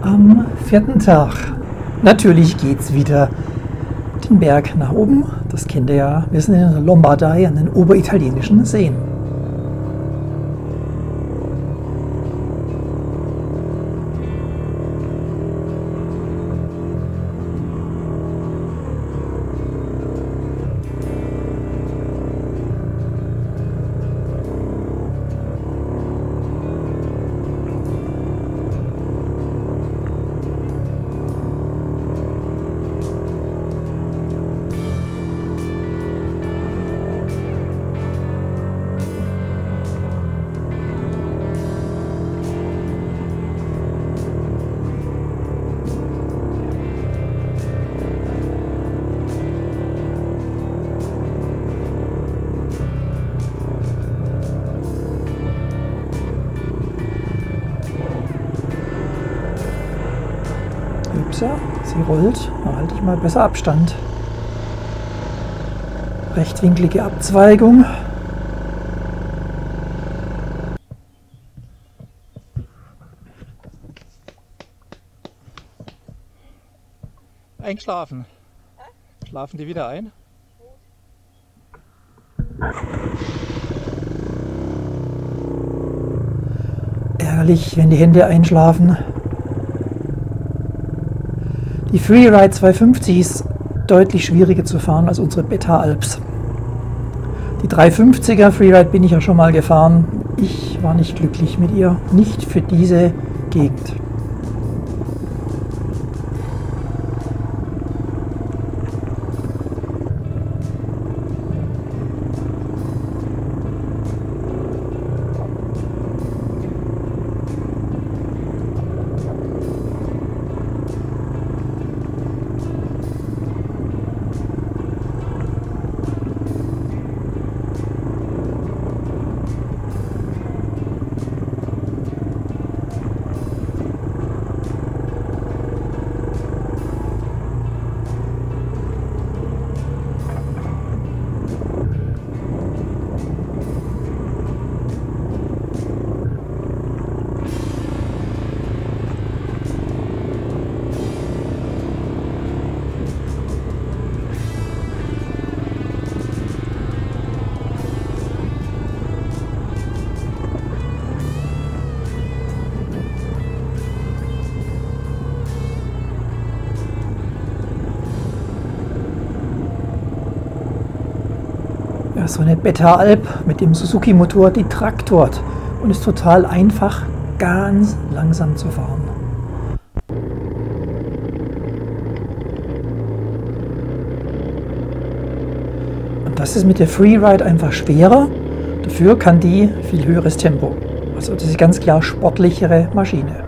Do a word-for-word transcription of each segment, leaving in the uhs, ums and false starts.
am vierten Tag. Natürlich geht's wieder den Berg nach oben. Das kennt ihr ja. Wir sind in der Lombardei an den oberitalienischen Seen. Upsa, sie rollt. Da halte ich mal besser Abstand. Rechtwinklige Abzweigung. Eingeschlafen. Schlafen die wieder ein? Ärgerlich, wenn die Hände einschlafen. Die Freeride zweihundertfünfzig ist deutlich schwieriger zu fahren als unsere Beta Alps. Die dreihundertfünfziger Freeride bin ich ja schon mal gefahren. Ich war nicht glücklich mit ihr, nicht für diese Gegend. Ja, so eine Beta Alp mit dem Suzuki Motor, die traktort und ist total einfach, ganz langsam zu fahren. Und das ist mit der Freeride einfach schwerer, dafür kann die viel höheres Tempo. Also das ist eine ganz klar sportlichere Maschine.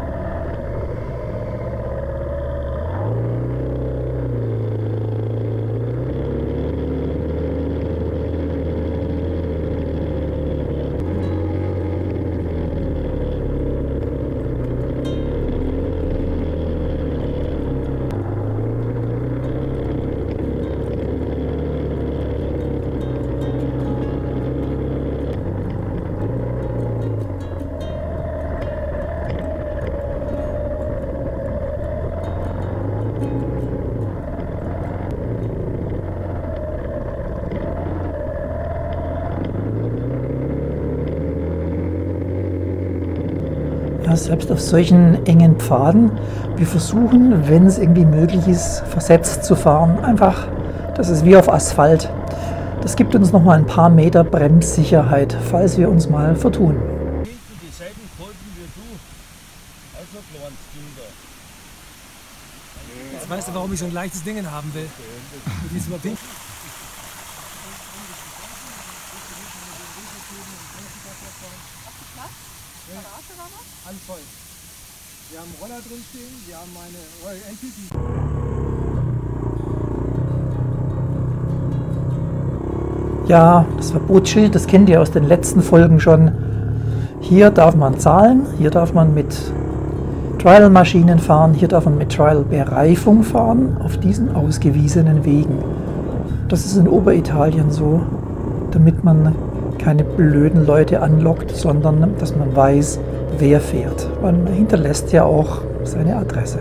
Ja, selbst auf solchen engen Pfaden, wir versuchen, wenn es irgendwie möglich ist, versetzt zu fahren. Einfach, das ist wie auf Asphalt. Das gibt uns noch mal ein paar Meter Bremssicherheit, falls wir uns mal vertun. Jetzt weißt du, warum ich so ein leichtes Ding haben will. Alles voll. Wir haben Roller drin stehen, wir haben eine Royal Enfield. Ja, das Verbotsschild, das kennt ihr aus den letzten Folgen schon. Hier darf man zahlen, hier darf man mit Trial-Maschinen fahren, hier darf man mit Trial-Bereifung fahren, auf diesen ausgewiesenen Wegen. Das ist in Oberitalien so, damit man keine blöden Leute anlockt, sondern dass man weiß, wer fährt. Man hinterlässt ja auch seine Adresse.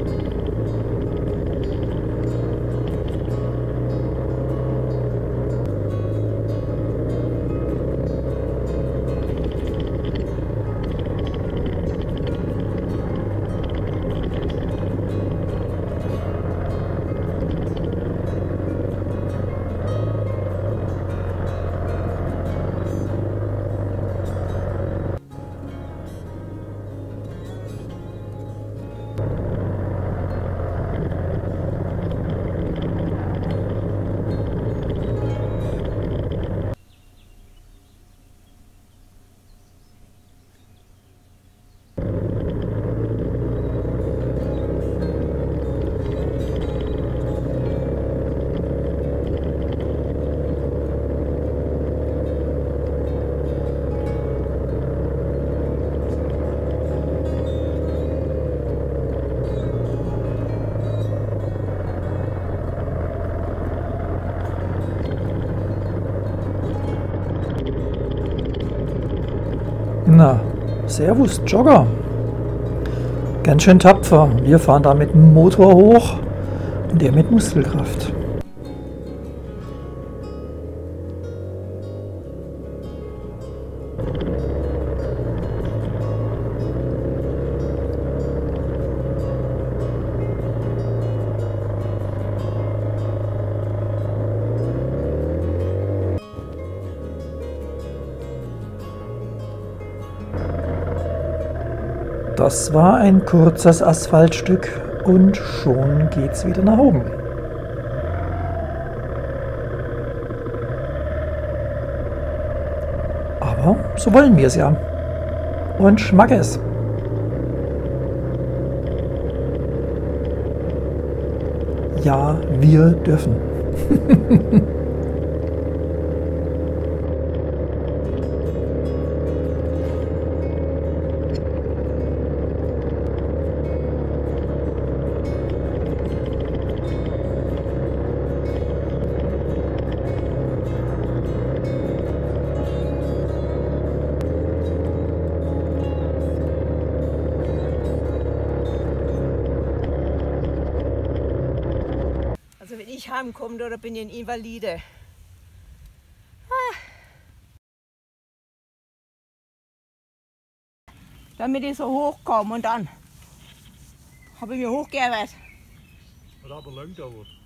Na, servus Jogger. Ganz schön tapfer. Wir fahren da mit dem Motor hoch und er mit Muskelkraft. Das war ein kurzes Asphaltstück und schon geht's wieder nach oben. Aber so wollen wir es ja. Und Schmackes. Ja, wir dürfen. Also wenn ich heimkomme, oder bin ich ein Invalide. Ah. Damit ich so hochkomme und dann habe ich mich hochgearbeitet. Hat aber lang gedauert.